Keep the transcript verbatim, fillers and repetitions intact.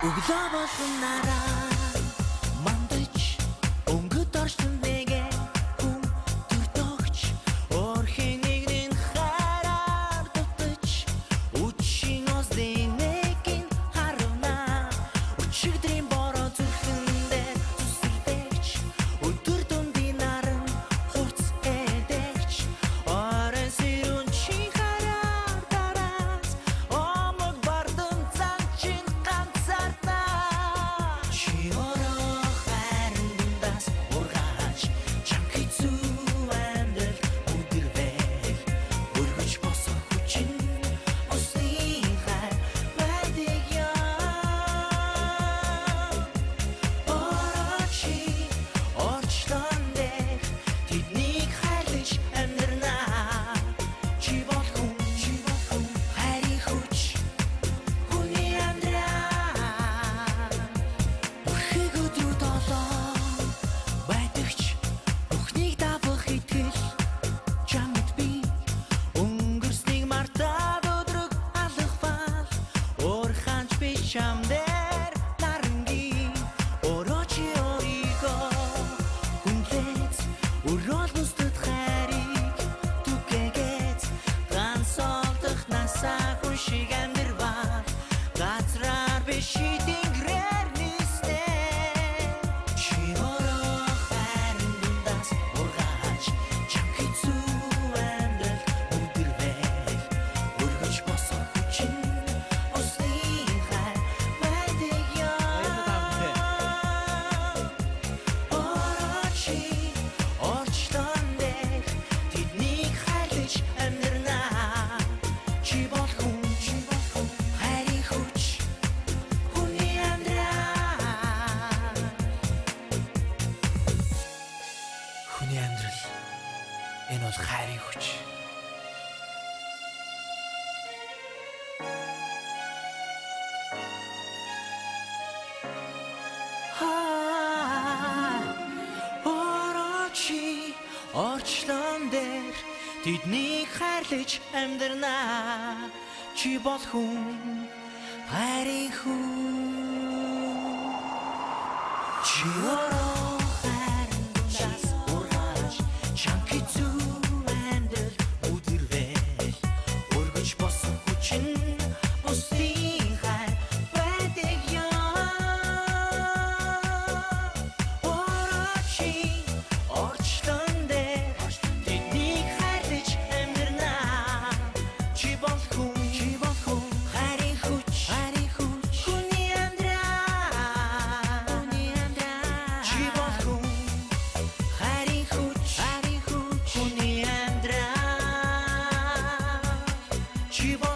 Өглөө болон нараа мандаж өнгөт орсон нэгэ хүн төртөгч орхийн нэгний хараар дутаж үчийн оздын нэгэн харвна өчигдрийн бороо зүрхэндээ зүсэлдэгч өдөр дундын наран хуц эдэгч орон сэрүүн чи хараар дараас омог бардын цанчин ганцаарна чи ороо хайрандаас ургаж чанхи зүү амьдрал өдөрвэй өргөж босох хүчин өсний хай байдаг яа ороо чи орчлон дээр тэднийг хайрлаж амьдрна чи бол хүн чи бол хүн хайрын хүч хүний амьдрал бүхийг өдрүү долоо байдагч бүхнийг давах итгэл чамд би өнгөрснийг мартаад өдрөг алхвал уурханч би чам дээр нарангийн ороо чи оригоо хүнлэц өрөөл бүсдэд хайрыг түгээгээд ганц олдох насаа хүн шиг амьдрвал газраар би шидэнгрээр ниснэ чи ороо хайрандаас ургаж чанхи зүү амьдрал өдөрвэй өргөж босох хүчин өсний хай байдаг яа ороо чи орчлон дээр тэднийг хайрлаж амьдрна чи бол хүн чи бол хүн хайрын хүч хүний амьдрал хүний амьдрал энэ бол хайрын хүч ороо чи орчлон дээр тэднийг хайрлаж амьдрна чи бол хүн хайрын хүч чи ороо хайрандаас ургаж чанхи зүү амьдрал өдөрвэй өргөж босох хүчин өсний хай байдаг яа ороо чи орчлон дээр тэднийг хайрлаж амьдрна чи бол хүн чи бол хүн хайрын хүч хайрын хүч хүний амьдрал хүний амьдрал чи бол хүн хайрын хүч хайрын хүч хүний амьдрал чи бол